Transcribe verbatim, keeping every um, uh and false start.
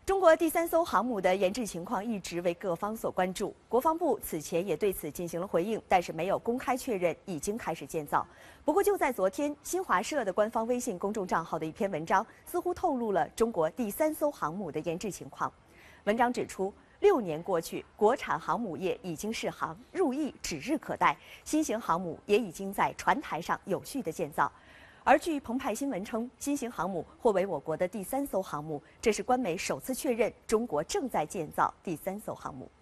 中国第三艘航母的研制情况一直为各方所关注。国防部此前也对此进行了回应，但是没有公开确认已经开始建造。不过就在昨天，新华社的官方微信公众账号的一篇文章似乎透露了中国第三艘航母的研制情况。文章指出，六年过去，国产航母业已经试航，入役指日可待，新型航母也已经在船台上有序的建造。而据澎湃新闻称，新型航母或为我国的第三艘航母，这是官媒首次确认中国正在建造第三艘航母。